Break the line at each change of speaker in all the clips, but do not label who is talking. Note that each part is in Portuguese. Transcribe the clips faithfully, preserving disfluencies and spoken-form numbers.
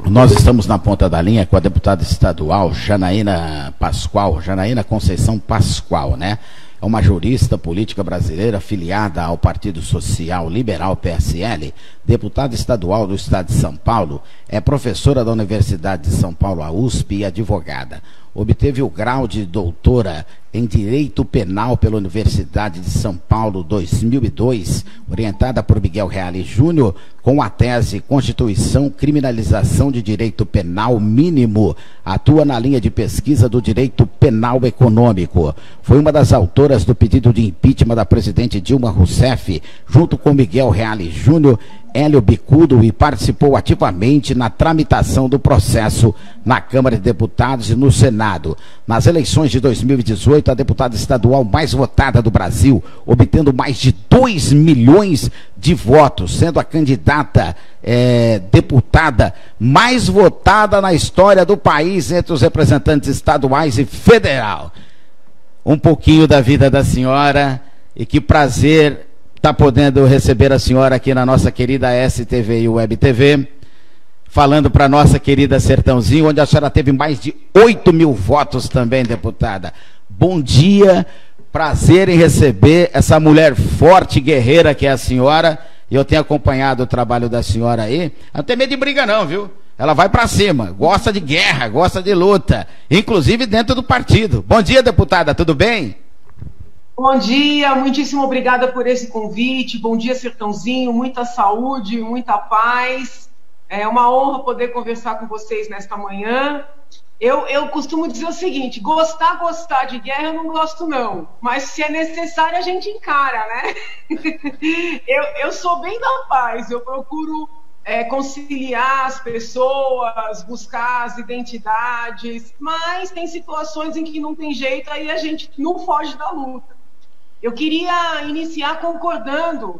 Nós estamos na ponta da linha com a deputada estadual Janaína Pascoal, Janaína Conceição Pascoal, né? É uma jurista política brasileira filiada ao Partido Social Liberal P S L, deputada estadual do estado de São Paulo, é professora da Universidade de São Paulo, a U S P, e advogada. Obteve o grau de doutora em Direito Penal pela Universidade de São Paulo dois mil e dois, orientada por Miguel Reale Júnior, com a tese Constituição, Criminalização de Direito Penal Mínimo. Atua na linha de pesquisa do Direito Penal Econômico. Foi uma das autoras do pedido de impeachment da presidente Dilma Rousseff, junto com Miguel Reale Júnior, Hélio Bicudo, e participou ativamente na tramitação do processo na Câmara de Deputados e no Senado. Nas eleições de dois mil e dezoito, a deputada estadual mais votada do Brasil, obtendo mais de dois milhões de votos, sendo a candidata é, deputada mais votada na história do país entre os representantes estaduais e federal. Um pouquinho da vida da senhora, e que prazer está podendo receber a senhora aqui na nossa querida S T V e Web T V, falando para a nossa querida Sertãozinho, onde a senhora teve mais de oito mil votos também, deputada. Bom dia, prazer em receber essa mulher forte, guerreira que é a senhora, e eu tenho acompanhado o trabalho da senhora aí. Não tem medo de briga não, viu? Ela vai para cima, gosta de guerra, gosta de luta, inclusive dentro do partido. Bom dia, deputada, tudo bem?
Bom dia, muitíssimo obrigada por esse convite. Bom dia, Sertãozinho, muita saúde, muita paz. É uma honra poder conversar com vocês nesta manhã. Eu, eu costumo dizer o seguinte: gostar, gostar de guerra eu não gosto não, mas se é necessário a gente encara, né? eu, eu sou bem da paz, eu procuro é, conciliar as pessoas, buscar as identidades, mas tem situações em que não tem jeito, aí a gente não foge da luta. Eu queria iniciar concordando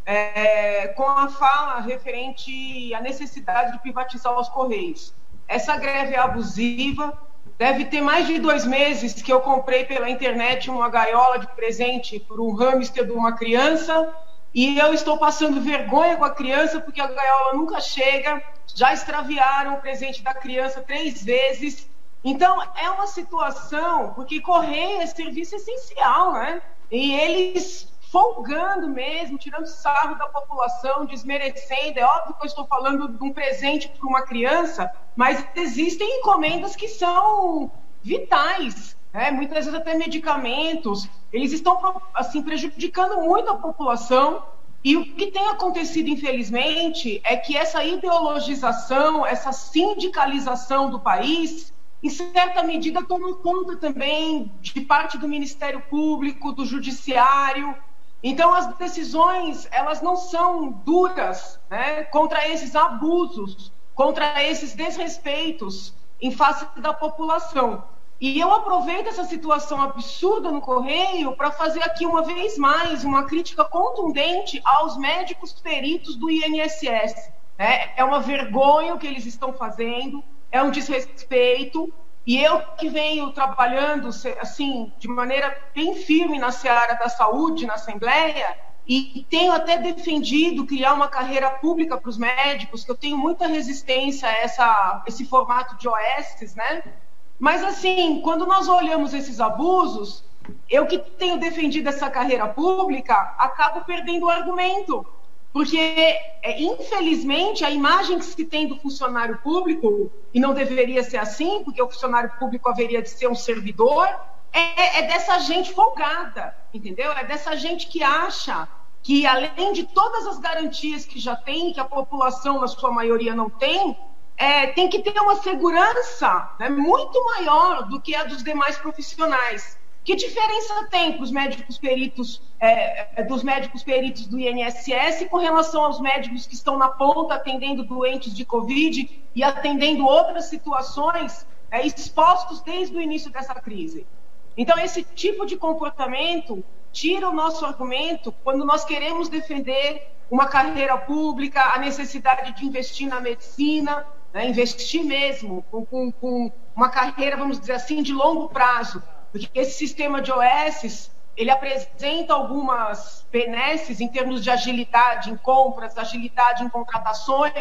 é, com a fala referente à necessidade de privatizar os Correios. Essa greve é abusiva, deve ter mais de dois meses que eu comprei pela internet uma gaiola de presente por um hamster de uma criança, e eu estou passando vergonha com a criança porque a gaiola nunca chega, já extraviaram o presente da criança três vezes. Então é uma situação, porque Correio é serviço essencial, né? E eles folgando mesmo, tirando sarro da população, desmerecendo. É óbvio que eu estou falando de um presente para uma criança, mas existem encomendas que são vitais, né? Muitas vezes até medicamentos. Eles estão assim, prejudicando muito a população. E o que tem acontecido, infelizmente, é que essa ideologização, essa sindicalização do país, em certa medida, toma conta também de parte do Ministério Público, do Judiciário. Então, as decisões, elas não são duras, né, contra esses abusos, contra esses desrespeitos em face da população. E eu aproveito essa situação absurda no Correio para fazer aqui, uma vez mais, uma crítica contundente aos médicos peritos do I N S S. Né? É uma vergonha o que eles estão fazendo, é um desrespeito, e eu que venho trabalhando assim, de maneira bem firme na seara da saúde, na Assembleia, e tenho até defendido criar uma carreira pública para os médicos, que eu tenho muita resistência a essa, esse formato de O S, né? Mas assim, quando nós olhamos esses abusos, eu que tenho defendido essa carreira pública, acabo perdendo o argumento. Porque, é, infelizmente, a imagem que se tem do funcionário público, e não deveria ser assim, porque o funcionário público haveria de ser um servidor, é, é dessa gente folgada, entendeu? É dessa gente que acha que, além de todas as garantias que já tem, que a população, na sua maioria, não tem, é, tem que ter uma segurança, né, muito maior do que a dos demais profissionais. Que diferença tem para os médicos peritos, é, dos médicos peritos do I N S S com relação aos médicos que estão na ponta atendendo doentes de Covid e atendendo outras situações é, expostos desde o início dessa crise? Então, esse tipo de comportamento tira o nosso argumento quando nós queremos defender uma carreira pública, a necessidade de investir na medicina, né, investir mesmo com, com, com uma carreira, vamos dizer assim, de longo prazo. Porque esse sistema de O S, ele apresenta algumas benesses em termos de agilidade em compras, agilidade em contratações,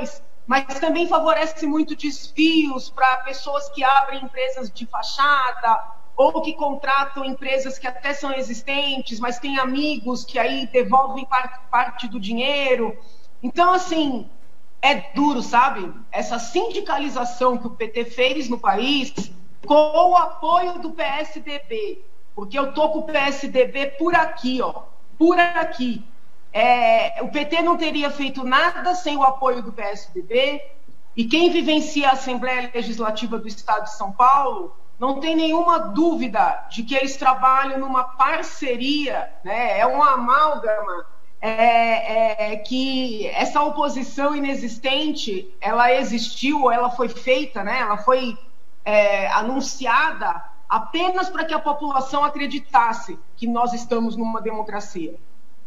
mas também favorece muito desvios para pessoas que abrem empresas de fachada ou que contratam empresas que até são existentes, mas têm amigos que aí devolvem parte, parte do dinheiro. Então, assim, é duro, sabe? Essa sindicalização que o P T fez no país com o apoio do P S D B, porque eu tô com o P S D B por aqui, ó, por aqui. É, o P T não teria feito nada sem o apoio do P S D B, e quem vivencia a Assembleia Legislativa do Estado de São Paulo não tem nenhuma dúvida de que eles trabalham numa parceria, né? É uma amálgama, é, é, que essa oposição inexistente, ela existiu, ela foi feita, né? Ela foi é, anunciada apenas para que a população acreditasse que nós estamos numa democracia.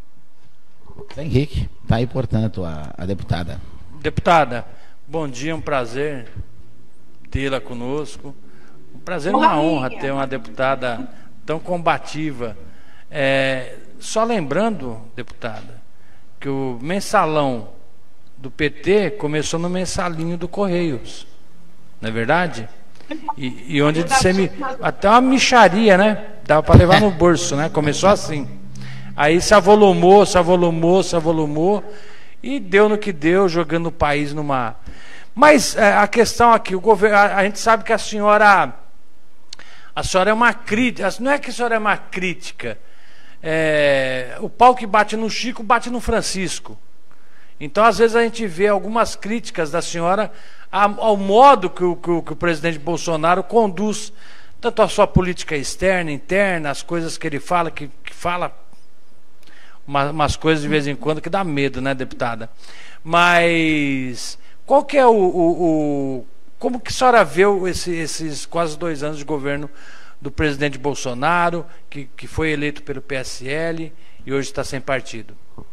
Henrique, está aí, portanto, a, a deputada.
Deputada, bom dia, um prazer tê-la conosco. Um prazer e uma honra ter uma deputada tão combativa. É, só lembrando, deputada, que o mensalão do P T começou no mensalinho do Correios, não é verdade? E, e onde dissemi... até uma micharia, né? Dava para levar no bolso, né? Começou assim. Aí se avolumou, se avolumou, se avolumou e deu no que deu, jogando o país numa... Mas é, a questão aqui, o governo, a, a gente sabe que a senhora, a senhora é uma crítica, não é que a senhora é uma crítica, é, o pau que bate no Chico bate no Francisco. Então às vezes a gente vê algumas críticas da senhora ao, ao modo que o, que, o, que o presidente Bolsonaro conduz tanto a sua política externa, interna, as coisas que ele fala, que, que fala umas, umas coisas de vez em quando que dá medo, né, deputada? Mas qual que é o, o, o como que a senhora vê esse, esses quase dois anos de governo do presidente Bolsonaro, que, que foi eleito pelo P S L e hoje está sem partido?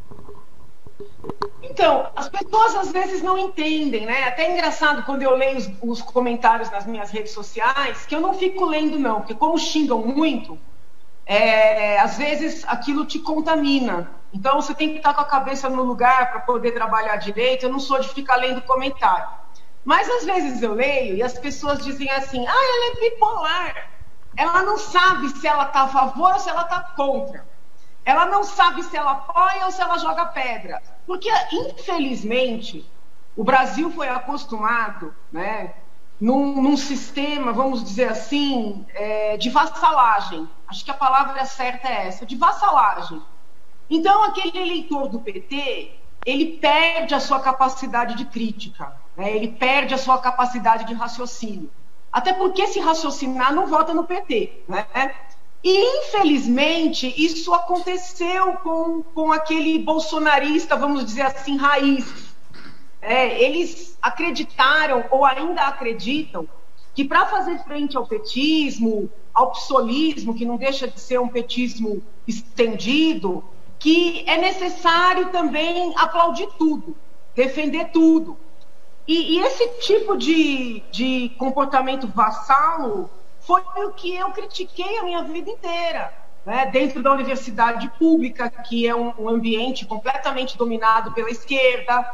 Então, as pessoas às vezes não entendem, né? Até é engraçado quando eu leio os, os comentários nas minhas redes sociais, que eu não fico lendo não, porque como xingam muito, é, às vezes aquilo te contamina. Então você tem que estar com a cabeça no lugar para poder trabalhar direito. Eu não sou de ficar lendo comentário. Mas às vezes eu leio e as pessoas dizem assim, ah, ela é bipolar. Ela não sabe se ela está a favor ou se ela está contra. Ela não sabe se ela apoia ou se ela joga pedra. Porque, infelizmente, o Brasil foi acostumado, né, num, num sistema, vamos dizer assim, é, de vassalagem. Acho que a palavra certa é essa, de vassalagem. Então, aquele eleitor do P T, ele perde a sua capacidade de crítica, né, ele perde a sua capacidade de raciocínio. Até porque, se raciocinar, não vota no P T, né? E, infelizmente, isso aconteceu com, com aquele bolsonarista, vamos dizer assim, raiz. É, eles acreditaram, ou ainda acreditam, que para fazer frente ao petismo, ao psolismo, que não deixa de ser um petismo estendido, que é necessário também aplaudir tudo, defender tudo. E, e esse tipo de, de comportamento vassalo foi o que eu critiquei a minha vida inteira, né? Dentro da universidade pública, que é um, um ambiente completamente dominado pela esquerda.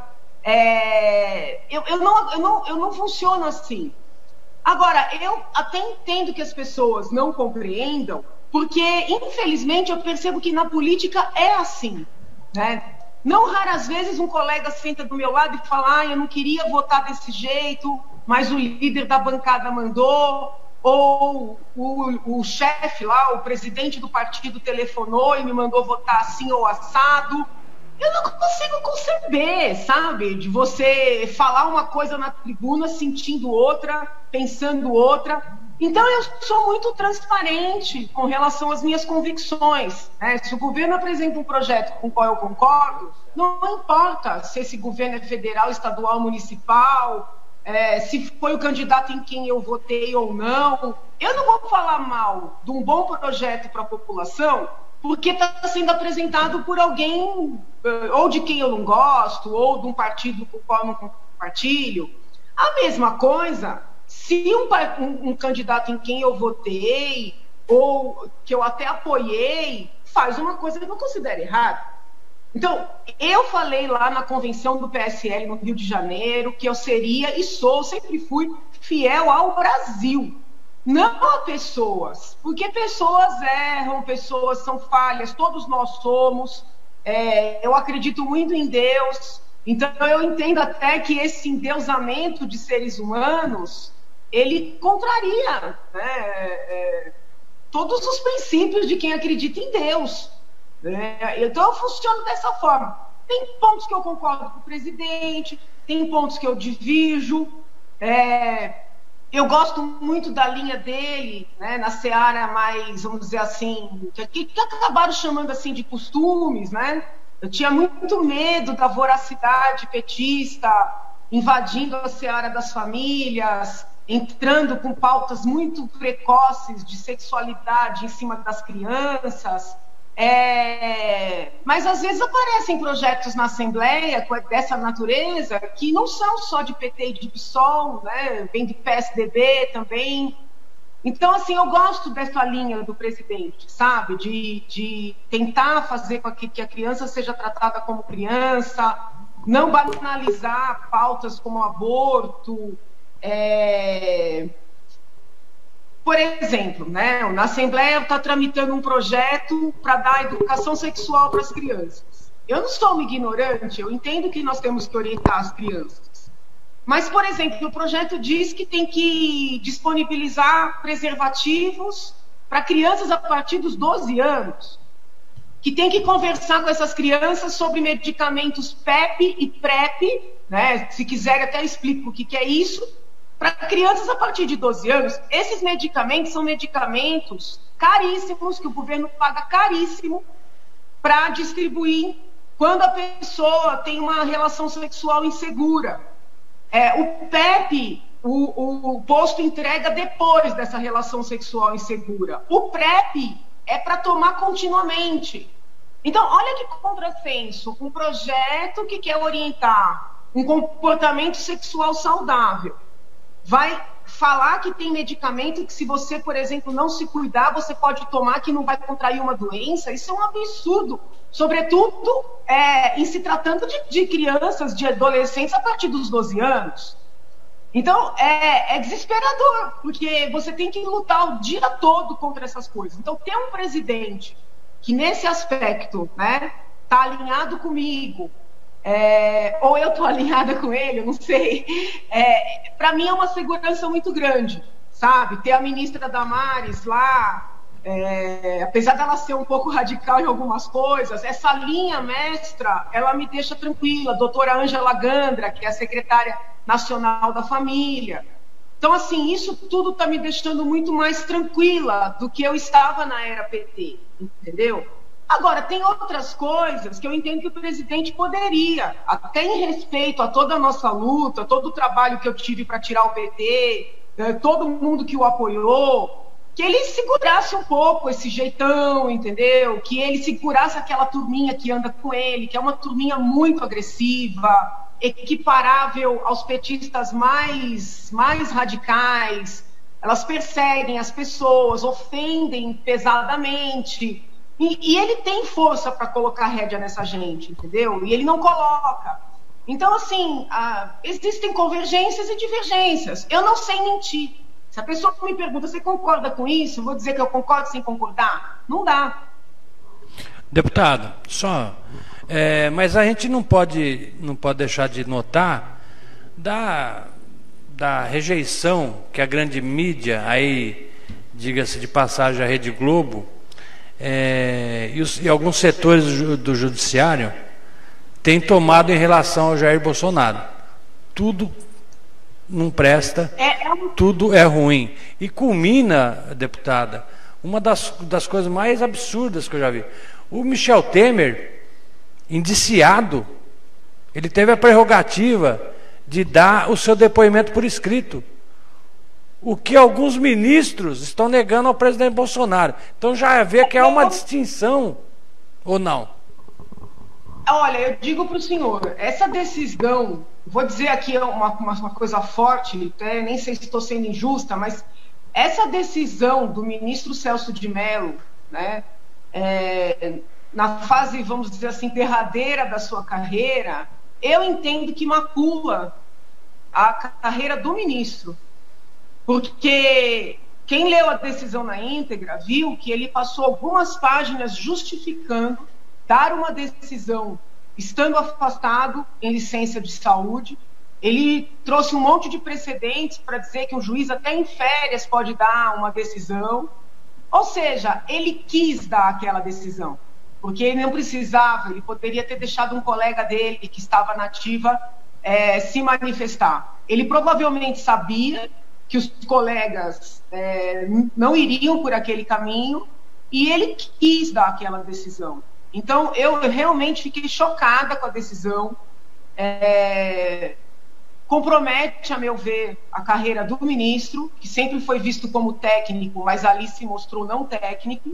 É, eu, eu, não, eu, não, eu não funciono assim. Agora, eu até entendo que as pessoas não compreendam, porque, infelizmente, eu percebo que na política é assim, né? Não raras vezes um colega senta do meu lado e fala, ah, eu não queria votar desse jeito, mas o líder da bancada mandou... ou o, o chefe lá, o presidente do partido telefonou e me mandou votar assim ou assado. Eu não consigo conceber, sabe? De você falar uma coisa na tribuna, sentindo outra, pensando outra. Então eu sou muito transparente com relação às minhas convicções, né? Se o governo apresenta um projeto com o qual eu concordo, não importa se esse governo é federal, estadual, municipal... É, se foi o candidato em quem eu votei ou não. Eu não vou falar mal de um bom projeto para a população porque está sendo apresentado por alguém ou de quem eu não gosto, ou de um partido com o qual eu não compartilho. A mesma coisa se um, um, um candidato em quem eu votei ou que eu até apoiei faz uma coisa que eu considero errada. Então, eu falei lá na convenção do P S L no Rio de Janeiro que eu seria e sou, sempre fui, fiel ao Brasil, não a pessoas, porque pessoas erram, pessoas são falhas, todos nós somos, é, eu acredito muito em Deus, então eu entendo até que esse endeusamento de seres humanos, ele contraria, né, é, todos os princípios de quem acredita em Deus. É, então eu funciono dessa forma. Tem pontos que eu concordo com o presidente, tem pontos que eu divirjo. É, eu gosto muito da linha dele, né, na seara mais, vamos dizer assim, que, que acabaram chamando assim de costumes, né? Eu tinha muito medo da voracidade petista invadindo a seara das famílias, entrando com pautas muito precoces de sexualidade em cima das crianças. É, mas às vezes aparecem projetos na Assembleia dessa natureza que não são só de P T e de PSOL, né? Vem de P S D B também. Então, assim, eu gosto dessa linha do presidente, sabe? De, de tentar fazer com que, que a criança seja tratada como criança, não banalizar pautas como aborto. É... Por exemplo, né, na Assembleia está tramitando um projeto para dar educação sexual para as crianças. Eu não sou uma ignorante, eu entendo que nós temos que orientar as crianças. Mas, por exemplo, o projeto diz que tem que disponibilizar preservativos para crianças a partir dos doze anos, que tem que conversar com essas crianças sobre medicamentos P E P e PrEP, né, se quiser até explico o que, que é isso. Para crianças a partir de doze anos, esses medicamentos são medicamentos caríssimos, que o governo paga caríssimo para distribuir quando a pessoa tem uma relação sexual insegura. É, o P E P, o, o posto entrega depois dessa relação sexual insegura. O PrEP é para tomar continuamente. Então, olha que contrassenso, um projeto que quer orientar um comportamento sexual saudável. Vai falar que tem medicamento que se você, por exemplo, não se cuidar, você pode tomar que não vai contrair uma doença. Isso é um absurdo, sobretudo é, em se tratando de, de crianças, de adolescentes a partir dos doze anos. Então, é, é desesperador, porque você tem que lutar o dia todo contra essas coisas. Então, ter um presidente que nesse aspecto, né, está alinhado comigo, É, ou eu estou alinhada com ele, eu não sei. É, para mim é uma segurança muito grande, sabe? Ter a ministra Damares lá, é, apesar dela ser um pouco radical em algumas coisas, essa linha mestra, ela me deixa tranquila. A doutora Ângela Gandra, que é a secretária nacional da família. Então, assim, isso tudo está me deixando muito mais tranquila do que eu estava na era P T, entendeu? Agora, tem outras coisas que eu entendo que o presidente poderia, até em respeito a toda a nossa luta, todo o trabalho que eu tive para tirar o P T, todo mundo que o apoiou, que ele segurasse um pouco esse jeitão, entendeu? Que ele segurasse aquela turminha que anda com ele, que é uma turminha muito agressiva, equiparável aos petistas mais, mais radicais. Elas perseguem as pessoas, ofendem pesadamente. E, e ele tem força para colocar rédea nessa gente, entendeu? E ele não coloca. Então, assim, ah, existem convergências e divergências. Eu não sei mentir. Se a pessoa me pergunta, você concorda com isso? Eu vou dizer que eu concordo sem concordar? Não dá.
Deputado, só... É, mas a gente não pode, não pode deixar de notar da, da rejeição que a grande mídia, aí, diga-se de passagem, a Rede Globo, É, e, os, e alguns setores do, do judiciário têm tomado em relação ao Jair Bolsonaro. Tudo não presta,
é, é um...
tudo é ruim. E culmina, deputada, uma das, das coisas mais absurdas que eu já vi. O Michel Temer, indiciado, ele teve a prerrogativa de dar o seu depoimento por escrito. O que alguns ministros estão negando ao presidente Bolsonaro. Então já vê que há uma distinção, ou não?
Olha, eu digo para o senhor, essa decisão, vou dizer aqui uma, uma, uma coisa forte, até nem sei se estou sendo injusta, mas essa decisão do ministro Celso de Mello, né, é, na fase, vamos dizer assim, derradeira da sua carreira, eu entendo que macula a carreira do ministro. Porque quem leu a decisão na íntegra viu que ele passou algumas páginas justificando dar uma decisão estando afastado em licença de saúde. Ele trouxe um monte de precedentes para dizer que um juiz até em férias pode dar uma decisão. Ou seja, ele quis dar aquela decisão, porque ele não precisava, ele poderia ter deixado um colega dele que estava na ativa é, se manifestar. Ele provavelmente sabia que os colegas é, não iriam por aquele caminho e ele quis dar aquela decisão. Então, eu realmente fiquei chocada com a decisão. É, compromete, a meu ver, a carreira do ministro, que sempre foi visto como técnico, mas ali se mostrou não técnico.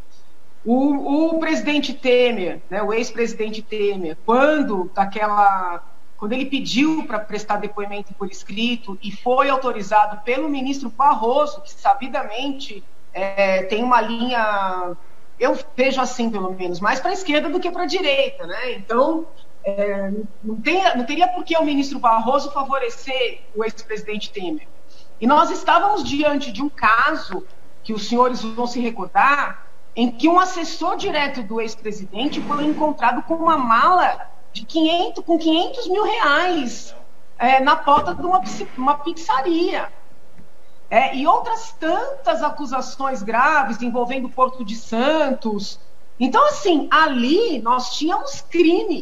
O, o presidente Temer, né, o ex-presidente Temer, quando, daquela, quando ele pediu para prestar depoimento por escrito e foi autorizado pelo ministro Barroso, que sabidamente é, tem uma linha, eu vejo assim pelo menos, mais para a esquerda do que para a direita, né? Então, é, não, tem, não teria por que o ministro Barroso favorecer o ex-presidente Temer. E nós estávamos diante de um caso, que os senhores vão se recordar, em que um assessor direto do ex-presidente foi encontrado com uma mala de quinhentos, com quinhentos mil reais é, na porta de uma, uma pizzaria. É, e outras tantas acusações graves envolvendo o Porto de Santos. Então, assim, ali nós tínhamos crime.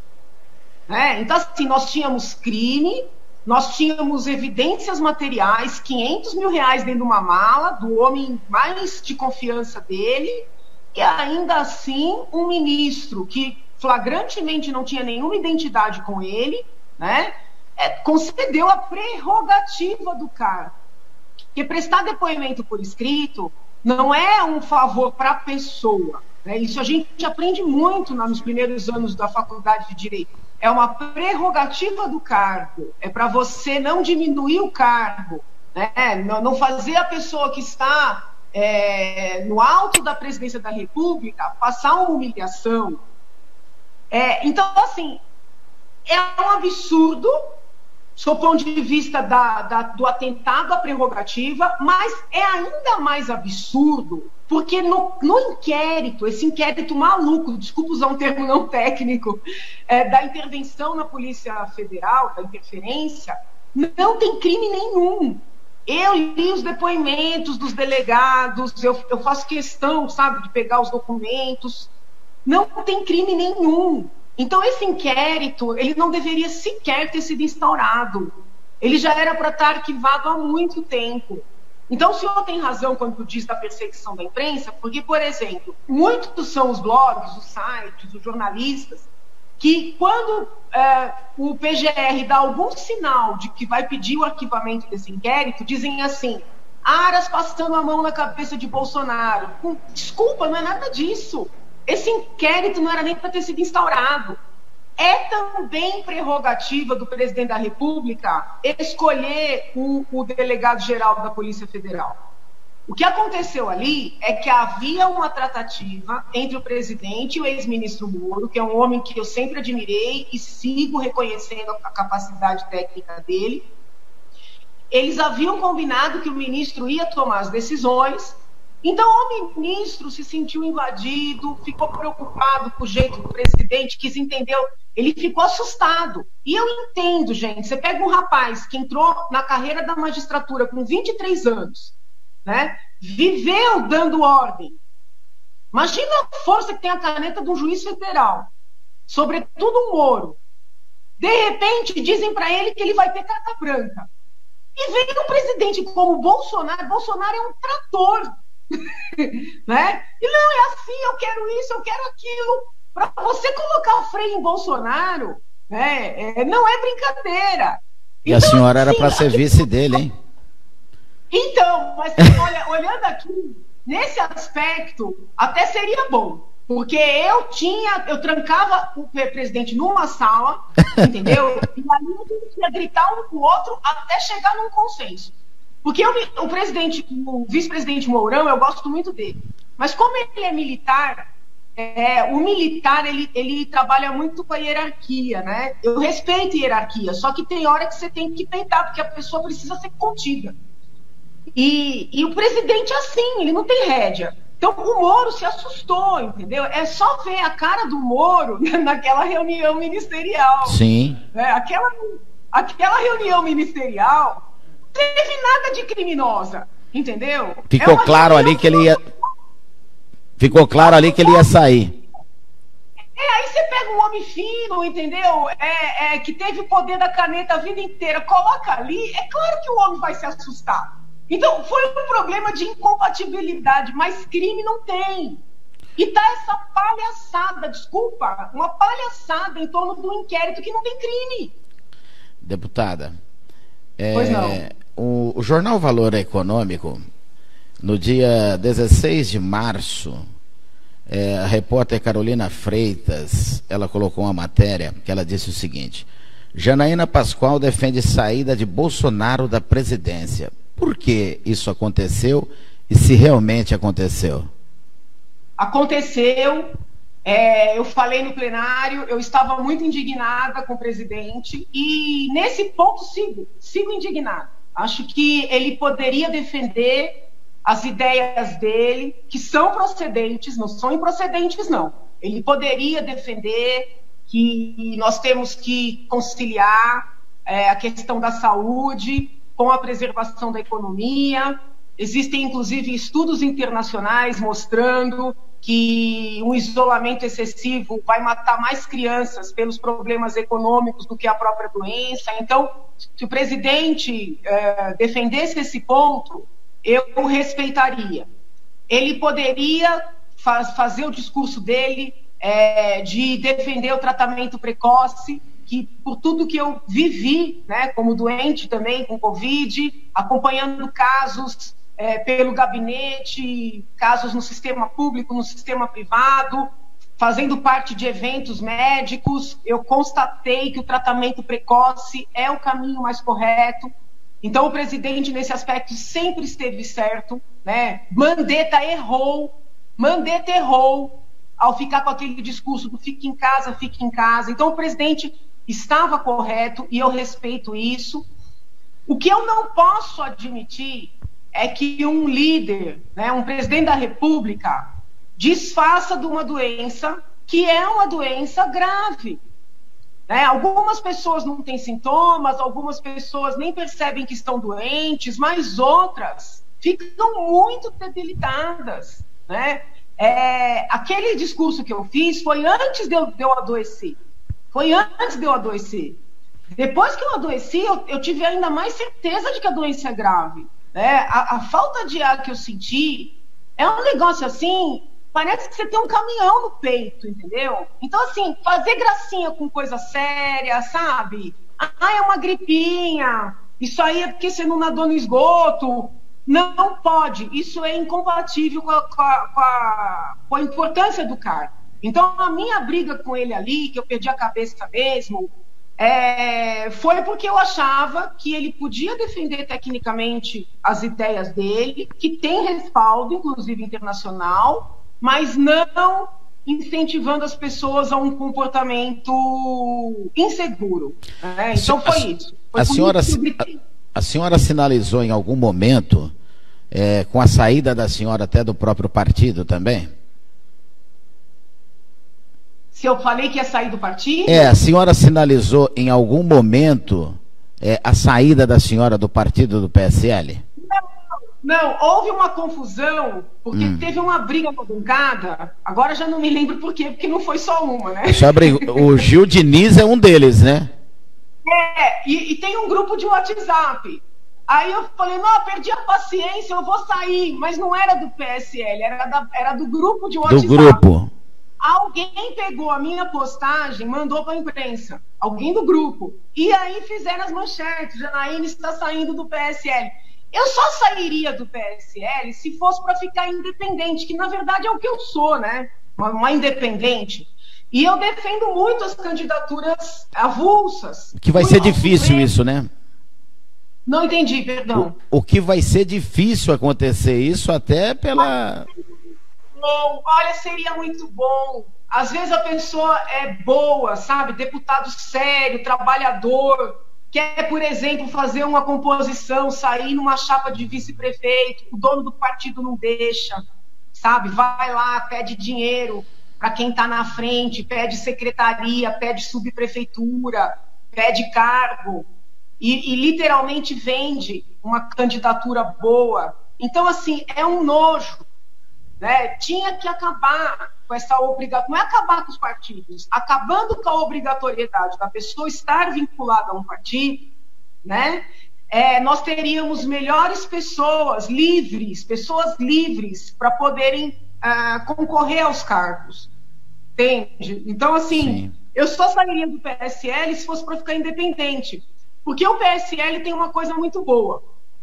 Né? Então, assim, nós tínhamos crime, nós tínhamos evidências materiais, quinhentos mil reais dentro de uma mala, do homem mais de confiança dele, e ainda assim um ministro que flagrantemente não tinha nenhuma identidade com ele, né, é, concedeu a prerrogativa do cargo. Porque prestar depoimento por escrito não é um favor para a pessoa. Né? Isso a gente aprende muito nos primeiros anos da faculdade de Direito. É uma prerrogativa do cargo, é para você não diminuir o cargo, né? Não fazer a pessoa que está é, no alto da presidência da República passar uma humilhação. É, então, assim, é um absurdo, sob o ponto de vista da, da, do atentado à prerrogativa, mas é ainda mais absurdo porque no, no inquérito, esse inquérito maluco, desculpa usar um termo não técnico, é, da intervenção na Polícia Federal, da interferência, não tem crime nenhum. Eu li os depoimentos dos delegados, eu, eu faço questão, sabe, de pegar os documentos. Não tem crime nenhum. Então, esse inquérito, ele não deveria sequer ter sido instaurado. Ele já era para estar arquivado há muito tempo. Então, o senhor tem razão quando diz da perseguição da imprensa, porque, por exemplo, muitos são os blogs, os sites, os jornalistas, que quando é, o P G R dá algum sinal de que vai pedir o arquivamento desse inquérito, dizem assim, Aras passando a mão na cabeça de Bolsonaro. Desculpa, não é nada disso. Esse inquérito não era nem para ter sido instaurado. É também prerrogativa do presidente da República escolher o, o delegado-geral da Polícia Federal. O que aconteceu ali é que havia uma tratativa entre o presidente e o ex-ministro Moro, que é um homem que eu sempre admirei e sigo reconhecendo a capacidade técnica dele. Eles haviam combinado que o ministro ia tomar as decisões. Então, o ministro se sentiu invadido, ficou preocupado com o jeito do presidente, quis entender, ele ficou assustado. E eu entendo, gente, você pega um rapaz que entrou na carreira da magistratura com vinte e três anos, né? Viveu dando ordem. Imagina a força que tem a caneta de um juiz federal, sobretudo um Moro. De repente, dizem para ele que ele vai ter carta branca. E vem um presidente como Bolsonaro, Bolsonaro é um trator. Né? E não, é assim, eu quero isso, eu quero aquilo. Para você colocar o freio em Bolsonaro, né, é, não é brincadeira.
E então, a senhora era para ser vice dele, hein?
Então, mas olha, olhando aqui, nesse aspecto, até seria bom. Porque eu tinha, eu trancava o presidente numa sala, entendeu? E ali a gente ia gritar um com o outro até chegar num consenso. Porque eu, o presidente, o vice-presidente Mourão, eu gosto muito dele. Mas como ele é militar, é, o militar, ele, ele trabalha muito com a hierarquia, né? Eu respeito a hierarquia, só que tem hora que você tem que peitar, porque a pessoa precisa ser contida. E, e o presidente é assim, ele não tem rédea. Então o Moro se assustou, entendeu? É só ver a cara do Moro naquela reunião ministerial.
Sim.
É, aquela, aquela reunião ministerial não teve nada de criminosa, entendeu?
Ficou
é
claro ali que ele ia... Ficou claro ali que ele ia sair.
É, aí você pega um homem fino, entendeu? É, é, que teve o poder da caneta a vida inteira, coloca ali, é claro que o homem vai se assustar. Então, foi um problema de incompatibilidade, mas crime não tem. E tá essa palhaçada, desculpa, uma palhaçada em torno do inquérito que não tem crime.
Deputada, é,
pois não.
O, o jornal Valor Econômico, no dia dezesseis de março, é, a repórter Carolina Freitas, ela colocou uma matéria que ela disse o seguinte: Janaína Pascoal defende saída de Bolsonaro da presidência. Por que isso aconteceu e se realmente aconteceu?
Aconteceu, é, eu falei no plenário, eu estava muito indignada com o presidente e nesse ponto sigo, sigo indignada. Acho que ele poderia defender as ideias dele, que são procedentes, não são improcedentes, não. Ele poderia defender que nós temos que conciliar é, a questão da saúde com a preservação da economia. Existem, inclusive, estudos internacionais mostrando que um isolamento excessivo vai matar mais crianças pelos problemas econômicos do que a própria doença. Então, se o presidente eh, defendesse esse ponto, eu o respeitaria. Ele poderia faz, fazer o discurso dele eh, de defender o tratamento precoce, que por tudo que eu vivi, né, como doente também com Covid, acompanhando casos é, pelo gabinete, casos no sistema público, no sistema privado, fazendo parte de eventos médicos, eu constatei que o tratamento precoce é o caminho mais correto. Então o presidente nesse aspecto sempre esteve certo, né? Mandetta errou, Mandetta errou ao ficar com aquele discurso do fique em casa, fique em casa. Então o presidente estava correto e eu respeito isso. O que eu não posso admitir é que um líder, né, um presidente da República, desfaça de uma doença que é uma doença grave. Né? Algumas pessoas não têm sintomas, algumas pessoas nem percebem que estão doentes, mas outras ficam muito debilitadas. Né? É, aquele discurso que eu fiz foi antes de eu, de eu adoecer. Foi antes de eu adoecer. Depois que eu adoeci, eu, eu tive ainda mais certeza de que a doença é grave. Né? A, a falta de ar que eu senti é um negócio assim, parece que você tem um caminhão no peito, entendeu? Então, assim, fazer gracinha com coisa séria, sabe? Ah, é uma gripinha, isso aí é porque você não nadou no esgoto. Não, não pode, isso é incompatível com a, com a, com a, com a importância do cargo. Então, a minha briga com ele ali, que eu perdi a cabeça mesmo, é, foi porque eu achava que ele podia defender tecnicamente as ideias dele, que tem respaldo, inclusive internacional, mas não incentivando as pessoas a um comportamento inseguro. Né? Então, foi isso. Foi
a, senhora, a, a senhora sinalizou em algum momento, é, com a saída da senhora até do próprio partido também?
Se eu falei que ia sair do partido?
É, a senhora sinalizou em algum momento é, a saída da senhora do partido do P S L?
Não, não, houve uma confusão, porque hum. teve uma briga na bancada, agora já não me lembro por quê, porque não foi só uma, né?
Sobre, o Gil Diniz é um deles, né?
É, e, e tem um grupo de WhatsApp. Aí eu falei, não, perdi a paciência, eu vou sair, mas não era do P S L, era, da, era do grupo de WhatsApp.
Do grupo.
Alguém pegou a minha postagem, mandou para a imprensa, alguém do grupo, e aí fizeram as manchetes, Janaína está saindo do P S L. Eu só sairia do P S L se fosse para ficar independente, que na verdade é o que eu sou, né? Uma, uma independente. E eu defendo muito as candidaturas avulsas.
Que vai ser difícil isso, né?
Não entendi, perdão.
O, o que vai ser difícil acontecer isso até pela...
bom, olha, seria muito bom. Às vezes a pessoa é boa, sabe? Deputado sério, trabalhador, quer, por exemplo, fazer uma composição, sair numa chapa de vice-prefeito, o dono do partido não deixa, sabe? Vai lá, pede dinheiro para quem está na frente, pede secretaria, pede subprefeitura, pede cargo e, e literalmente vende uma candidatura boa. Então, assim, é um nojo, né? Tinha que acabar com essa obrigatoriedade, não é acabar com os partidos, acabando com a obrigatoriedade da pessoa estar vinculada a um partido, né? É, nós teríamos melhores pessoas livres, pessoas livres para poderem uh, concorrer aos cargos, entende? Então, assim, sim, eu só sairia do P S L se fosse para ficar independente, porque o P S L tem uma coisa muito boa.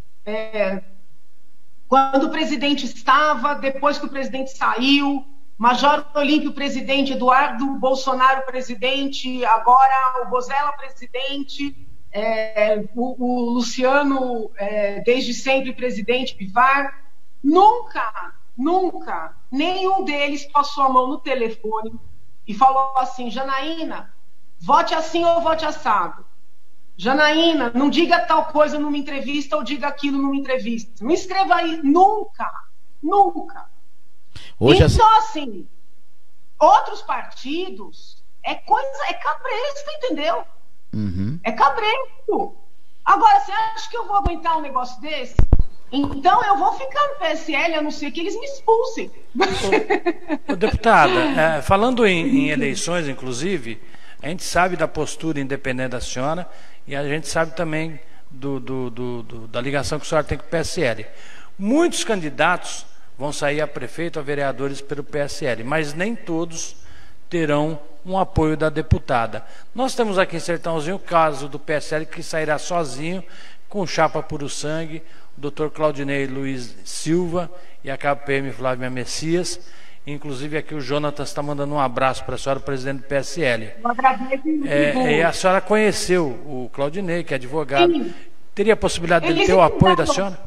É, quando o presidente estava, depois que o presidente saiu, Major Olímpio presidente, Eduardo Bolsonaro presidente, agora o Bozella presidente, é, o, o Luciano é, desde sempre presidente, Bivar, nunca, nunca, nenhum deles passou a mão no telefone e falou assim: Janaína, vote assim ou vote assado. Janaína, não diga tal coisa numa entrevista ou diga aquilo numa entrevista. Não escreva aí, nunca, nunca. Hoje então, assim, outros partidos é coisa, é cabresto, entendeu?
Uhum.
É cabresto. Agora, você acha que eu vou aguentar um negócio desse? Então eu vou ficar no P S L, a não ser que eles me expulsem.
Ô, ô, deputada, é, falando em, em eleições, inclusive, a gente sabe da postura independente da senhora e a gente sabe também do, do, do, do, da ligação que a senhora tem com o P S L. Muitos candidatos vão sair a prefeito, a vereadores pelo P S L, mas nem todos terão um apoio da deputada. Nós temos aqui em Sertãozinho o caso do P S L que sairá sozinho, com chapa puro sangue, o doutor Claudinei Luiz Silva e a K P M Flávia Messias. Inclusive aqui o Jonatas está mandando um abraço para a senhora, presidente do P S L.
Eu agradeço.
É, e a senhora conheceu o Claudinei, que é advogado. Sim. Teria a possibilidade dele ter o apoio da senhora?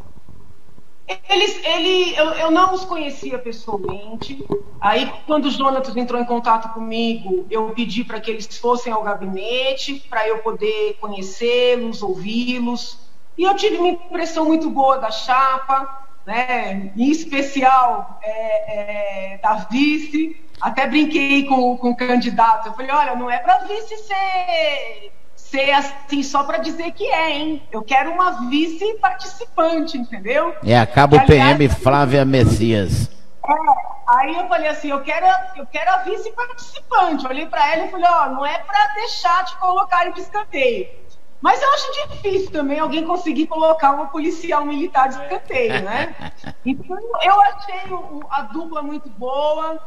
Eles, ele, eu, eu não os conhecia pessoalmente. Aí, quando o Jonatas entrou em contato comigo, eu pedi para que eles fossem ao gabinete, para eu poder conhecê-los, ouvi-los. E eu tive uma impressão muito boa da chapa, né? Em especial é, é, da vice. Até brinquei com, com o candidato. Eu falei: olha, não é para vice ser... ser assim só para dizer que é, hein? Eu quero uma vice participante, entendeu?
É a Cabo P M Flávia Messias.
É, aí eu falei assim, eu quero, eu quero a vice participante. Eu olhei para ela e falei: ó, não é para deixar de colocar em escanteio. Mas eu acho difícil também alguém conseguir colocar uma policial militar de escanteio, né? Então eu achei o, a dupla muito boa.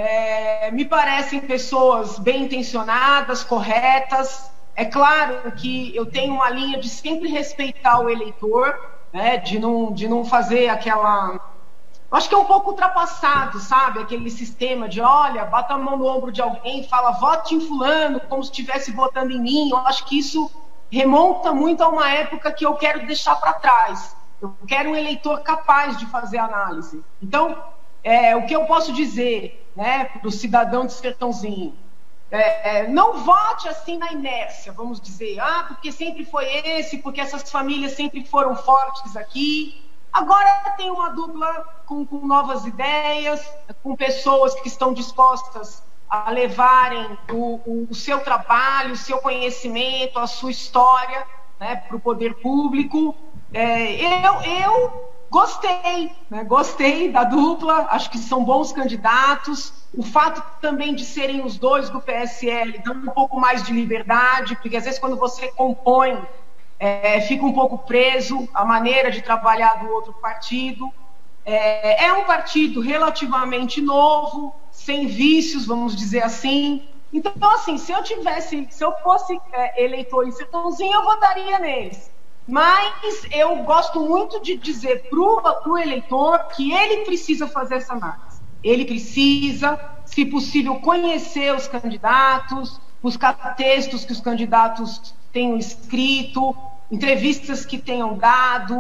É, me parecem pessoas bem intencionadas, corretas. É claro que eu tenho uma linha de sempre respeitar o eleitor, né, de não, de não fazer aquela... Eu acho que é um pouco ultrapassado, sabe? Aquele sistema de, olha, bota a mão no ombro de alguém e fala, vote em fulano, como se estivesse votando em mim. Eu acho que isso remonta muito a uma época que eu quero deixar para trás. Eu quero um eleitor capaz de fazer análise. Então, é, o que eu posso dizer, né, para o cidadão de Sertãozinho? É, é, não vote assim na inércia, vamos dizer, ah, porque sempre foi esse, porque essas famílias sempre foram fortes aqui. Agora tem uma dupla com, com novas ideias, com pessoas que estão dispostas a levarem o, o, o seu trabalho, o seu conhecimento, a sua história, né, para o poder público. É, eu, eu gostei, né, gostei da dupla, acho que são bons candidatos. O fato também de serem os dois do P S L dá um pouco mais de liberdade, porque às vezes quando você compõe, é, fica um pouco preso à maneira de trabalhar do outro partido. É, é um partido relativamente novo, sem vícios, vamos dizer assim. Então, assim, se eu tivesse, se eu fosse é, eleitor em Sertãozinho, eu votaria neles. Mas eu gosto muito de dizer para o eleitor que ele precisa fazer essa análise. Ele precisa, se possível, conhecer os candidatos, buscar textos que os candidatos tenham escrito, entrevistas que tenham dado,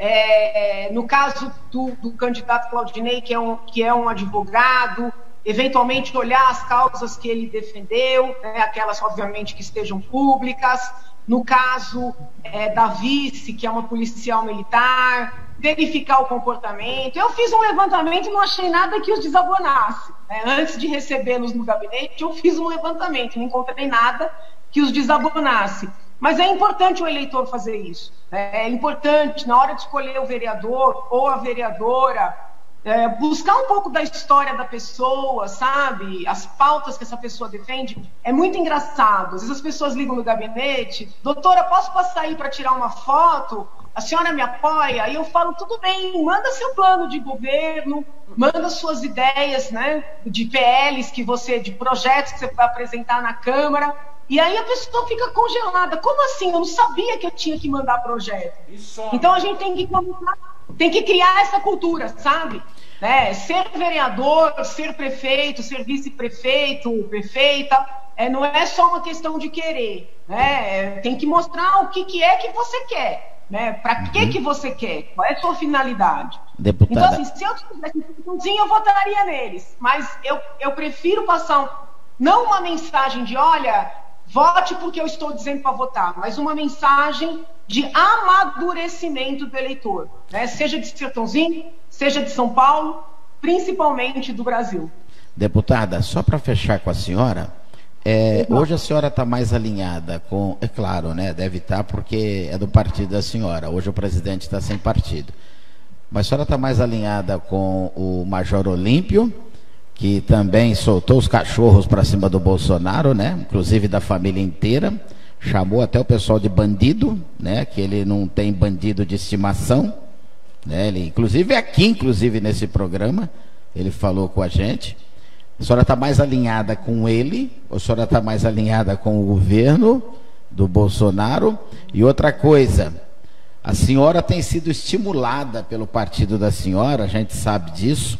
é, no caso do, do candidato Claudinei, que é, um, que é um advogado, eventualmente olhar as causas que ele defendeu, né, aquelas, obviamente, que estejam públicas. No caso é, da vice, que é uma policial militar, verificar o comportamento. Eu fiz um levantamento e não achei nada que os desabonasse. Né? Antes de recebê-los no gabinete, eu fiz um levantamento, não encontrei nada que os desabonasse. Mas é importante o eleitor fazer isso. Né? É importante, na hora de escolher o vereador ou a vereadora, é, buscar um pouco da história da pessoa, sabe? As pautas que essa pessoa defende. É muito engraçado. Às vezes as pessoas ligam no gabinete: doutora, posso passar aí para tirar uma foto? A senhora me apoia? Aí eu falo: tudo bem, manda seu plano de governo, manda suas ideias, né, de P Ls que você, de projetos que você vai apresentar na Câmara. E aí a pessoa fica congelada. Como assim? Eu não sabia que eu tinha que mandar projeto. Então a gente tem que começar, tem que criar essa cultura, sabe? Né? Ser vereador, ser prefeito, ser vice-prefeito, prefeita, é, não é só uma questão de querer. Né? Tem que mostrar o que, que é que você quer. Né? Para que, que você quer? Qual é a sua finalidade?
Deputada.
Então, assim, se eu tivesse um eu votaria neles. Mas eu, eu prefiro passar um, não uma mensagem de, olha, vote porque eu estou dizendo para votar, mas uma mensagem de amadurecimento do eleitor, né? Seja de Sertãozinho, seja de São Paulo, principalmente do Brasil.
Deputada, só para fechar com a senhora, é, hoje a senhora está mais alinhada com, é claro, né? Deve estar porque é do partido da senhora, hoje o presidente está sem partido, mas a senhora está mais alinhada com o Major Olímpio, que também soltou os cachorros para cima do Bolsonaro, né? Inclusive da família inteira, chamou até o pessoal de bandido, né? Que ele não tem bandido de estimação, né? Ele, inclusive aqui, inclusive nesse programa, ele falou com a gente. A senhora está mais alinhada com ele, ou a senhora está mais alinhada com o governo do Bolsonaro? E outra coisa, a senhora tem sido estimulada pelo partido da senhora, a gente sabe disso,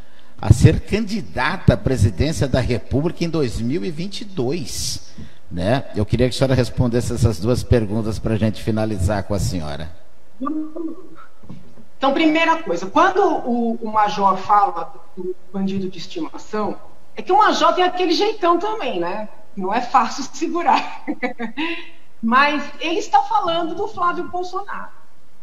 a ser candidata à presidência da República em dois mil e vinte e dois, né? Eu queria que a senhora respondesse essas duas perguntas para a gente finalizar com a senhora.
Então, primeira coisa, quando o, o Major fala do bandido de estimação, é que o Major tem aquele jeitão também, né? Não é fácil segurar. Mas ele está falando do Flávio Bolsonaro.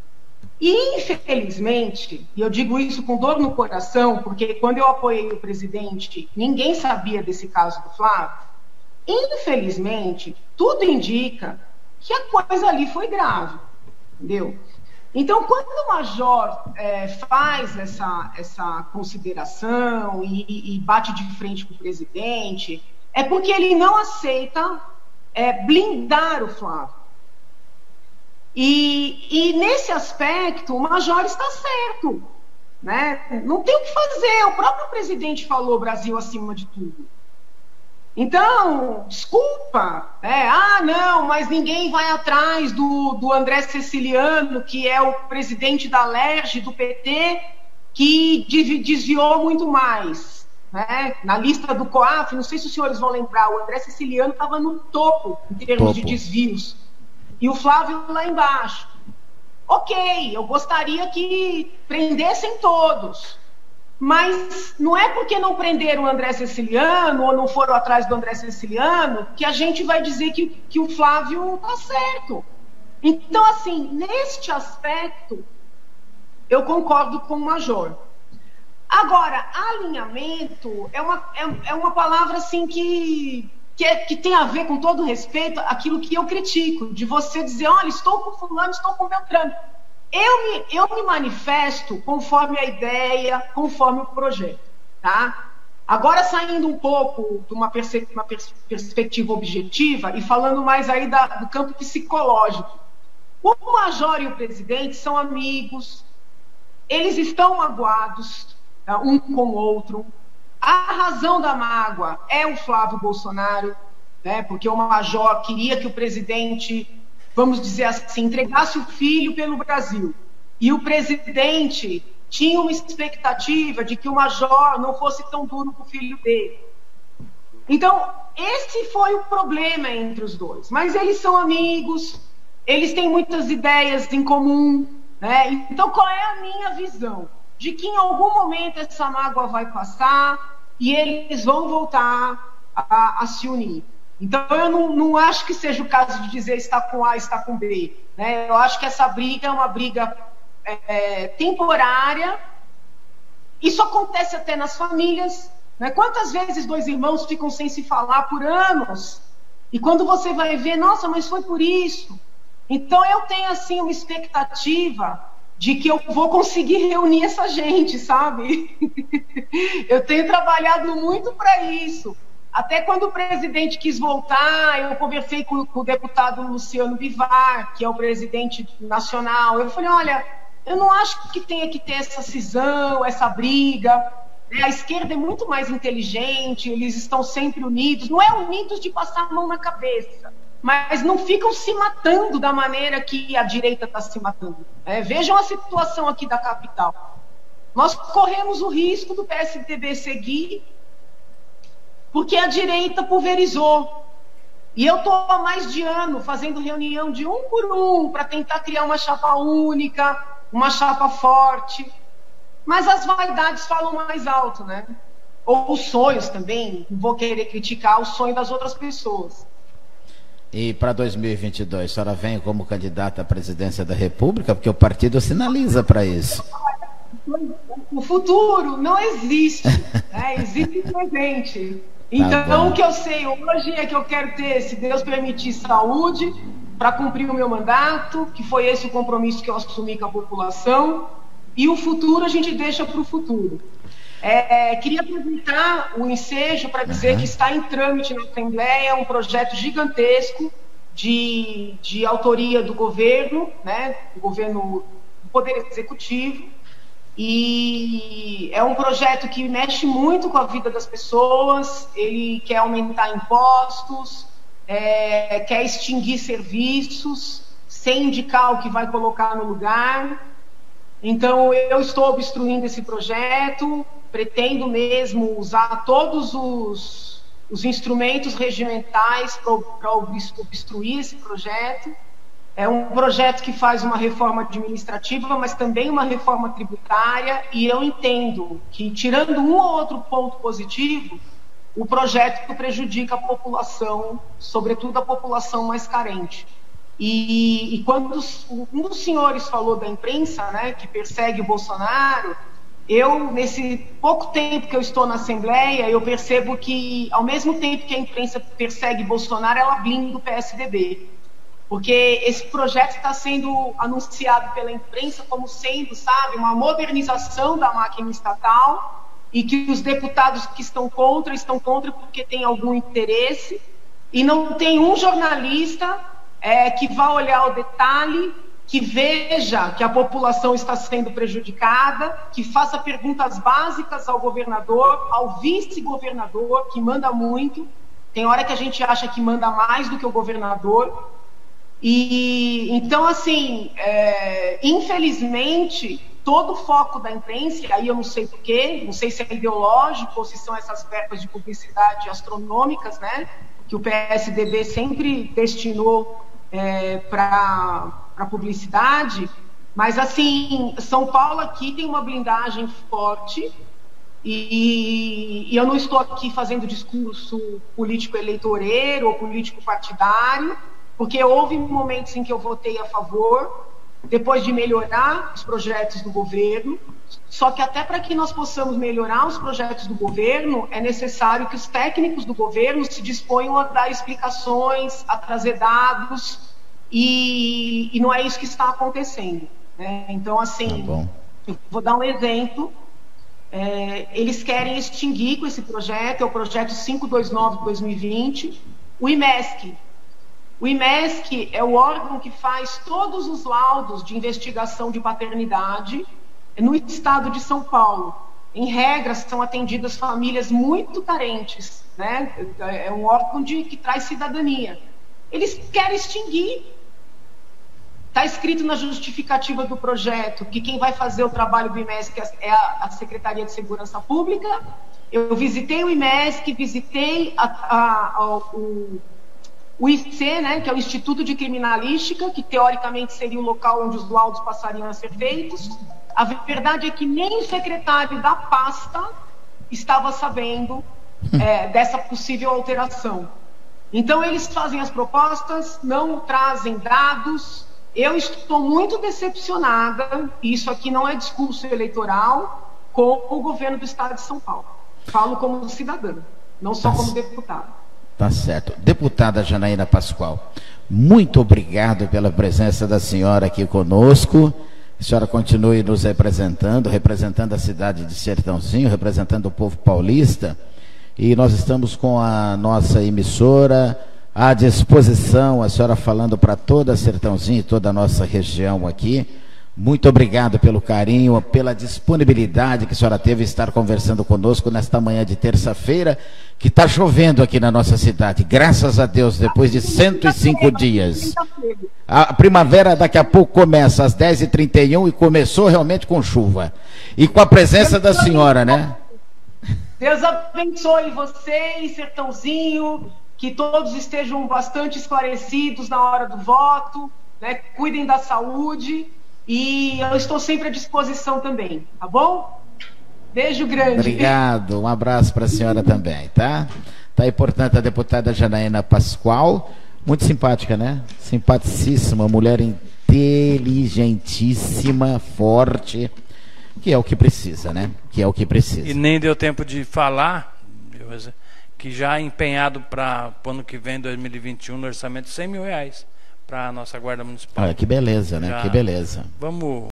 E, infelizmente, e eu digo isso com dor no coração, porque quando eu apoiei o presidente, ninguém sabia desse caso do Flávio. Infelizmente, tudo indica que a coisa ali foi grave, entendeu? Então, quando o Major é, faz essa, essa consideração e, e bate de frente com o presidente, é porque ele não aceita é, blindar o Flávio. E, e nesse aspecto, o Major está certo, né? Não tem o que fazer, o próprio presidente falou Brasil acima de tudo. Então, desculpa, né? Ah, não, mas ninguém vai atrás do, do André Ceciliano, que é o presidente da Alerj, do P T, que desviou muito mais, né? Na lista do COAF, não sei se os senhores vão lembrar, o André Ceciliano estava no topo em termos topo. de desvios. E o Flávio lá embaixo. Ok, eu gostaria que prendessem todos. Mas não é porque não prenderam o André Ceciliano ou não foram atrás do André Ceciliano que a gente vai dizer que, que o Flávio está certo. Então, assim, neste aspecto, eu concordo com o Major. Agora, alinhamento é uma, é, é uma palavra assim que... Que, é, que tem a ver, com todo respeito, aquilo que eu critico, de você dizer, olha, estou com fulano, estou com Beltrano. Eu me, eu me manifesto conforme a ideia, conforme o projeto, tá? Agora, saindo um pouco de uma, perce, uma pers perspectiva objetiva e falando mais aí da, do campo psicológico. O Major e o presidente são amigos, eles estão magoados, tá, um com o outro. A razão da mágoa é o Flávio Bolsonaro, né, porque o Major queria que o presidente, vamos dizer assim, entregasse o filho pelo Brasil. E o presidente tinha uma expectativa de que o Major não fosse tão duro com o filho dele. Então, esse foi o problema entre os dois. Mas eles são amigos, eles têm muitas ideias em comum, né? Então, qual é a minha visão? De que em algum momento essa mágoa vai passar e eles vão voltar a, a se unir. Então, eu não, não acho que seja o caso de dizer está com A, está com B, né? Eu acho que essa briga é uma briga é, temporária. Isso acontece até nas famílias, né? Quantas vezes dois irmãos ficam sem se falar por anos? E quando você vai ver, nossa, mas foi por isso. Então, eu tenho, assim, uma expectativa de que eu vou conseguir reunir essa gente, sabe? Eu tenho trabalhado muito para isso. Até quando o presidente quis voltar, eu conversei com, com o deputado Luciano Bivar, que é o presidente nacional. Eu falei, olha, eu não acho que tenha que ter essa cisão, essa briga. A esquerda é muito mais inteligente, eles estão sempre unidos. Não é unidos de passar a mão na cabeça, mas não ficam se matando da maneira que a direita está se matando. É, vejam a situação aqui da capital. Nós corremos o risco do P S D B seguir, porque a direita pulverizou. E eu estou há mais de ano fazendo reunião de um por um para tentar criar uma chapa única, uma chapa forte. Mas as vaidades falam mais alto, né? Ou os sonhos também, não vou querer criticar o sonho das outras pessoas.
E para dois mil e vinte e dois, a senhora vem como candidata à presidência da República? Porque o partido sinaliza para isso.
O futuro não existe, né? Existe o presente. Então, tá, o que eu sei hoje é que eu quero ter, se Deus permitir, saúde para cumprir o meu mandato, que foi esse o compromisso que eu assumi com a população, e o futuro a gente deixa para o futuro. É, queria aproveitar o ensejo para dizer uhum. que está em trâmite na Assembleia um projeto gigantesco de, de autoria do governo, né, do governo do Poder Executivo, e é um projeto que mexe muito com a vida das pessoas. Ele quer aumentar impostos, é, quer extinguir serviços, sem indicar o que vai colocar no lugar. Então, eu estou obstruindo esse projeto, pretendo mesmo usar todos os, os instrumentos regimentais para obstruir esse projeto. É um projeto que faz uma reforma administrativa, mas também uma reforma tributária, e eu entendo que, tirando um ou outro ponto positivo, o projeto prejudica a população, sobretudo a população mais carente. E, e quando um dos senhores falou da imprensa, né, que persegue o Bolsonaro, eu, nesse pouco tempo que eu estou na Assembleia, eu percebo que, ao mesmo tempo que a imprensa persegue Bolsonaro, ela blinda o P S D B. Porque esse projeto está sendo anunciado pela imprensa como sendo, sabe, uma modernização da máquina estatal, e que os deputados que estão contra, estão contra porque tem algum interesse, e não tem um jornalista é, que vá olhar o detalhe, que veja que a população está sendo prejudicada, que faça perguntas básicas ao governador, ao vice-governador, que manda muito. Tem hora que a gente acha que manda mais do que o governador. E então, assim, é, infelizmente, todo o foco da imprensa, aí eu não sei porquê, não sei se é ideológico ou se são essas verbas de publicidade astronômicas, né, que o P S D B sempre destinou é, para a publicidade, mas, assim, São Paulo aqui tem uma blindagem forte, e, e eu não estou aqui fazendo discurso político-eleitoreiro ou político-partidário, porque houve momentos em que eu votei a favor, depois de melhorar os projetos do governo, só que até para que nós possamos melhorar os projetos do governo, é necessário que os técnicos do governo se disponham a dar explicações, a trazer dados, e, e não é isso que está acontecendo, né? Então, assim, tá, eu vou dar um exemplo. É, eles querem extinguir com esse projeto, é o projeto quinhentos e vinte e nove de dois mil e vinte, o I M E S C. O I M E S C é o órgão que faz todos os laudos de investigação de paternidade no estado de São Paulo. Em regra, são atendidas famílias muito carentes, né? É um órgão de, que traz cidadania. Eles querem extinguir. Está escrito na justificativa do projeto que quem vai fazer o trabalho do I M E S C é a, a Secretaria de Segurança Pública. Eu visitei o I M E S C, visitei a, a, a, o o I C, né, que é o Instituto de Criminalística, que teoricamente seria o local onde os laudos passariam a ser feitos. A verdade é que nem o secretário da pasta estava sabendo é, dessa possível alteração. Então, eles fazem as propostas, não trazem dados. Eu estou muito decepcionada, e isso aqui não é discurso eleitoral, com o governo do Estado de São Paulo. Falo como cidadã, não só como deputada.
Tá certo. Deputada Janaína Pascoal, muito obrigado pela presença da senhora aqui conosco. A senhora continue nos representando, representando a cidade de Sertãozinho, representando o povo paulista. E nós estamos com a nossa emissora à disposição, a senhora falando para toda Sertãozinho e toda a nossa região aqui. Muito obrigado pelo carinho, pela disponibilidade que a senhora teve de estar conversando conosco nesta manhã de terça-feira, que está chovendo aqui na nossa cidade, graças a Deus, depois de cento e cinco dias. A primavera daqui a pouco começa às dez e trinta e um e começou realmente com chuva. E com a presença da senhora, né?
Deus abençoe vocês, Sertãozinho, que todos estejam bastante esclarecidos na hora do voto, né? Cuidem da saúde. E eu estou sempre à disposição também, tá bom? Beijo grande.
Obrigado, um abraço para a senhora também, tá? Tá aí, portanto, a deputada Janaína Pascoal, muito simpática, né? Simpaticíssima, mulher inteligentíssima, forte, que é o que precisa, né? Que é o que precisa.
E nem deu tempo de falar, que já empenhado para o ano que vem, dois mil e vinte e um, no orçamento, cem mil reais. Para a nossa Guarda Municipal.
Olha, que beleza, né? Já, que beleza.
Vamos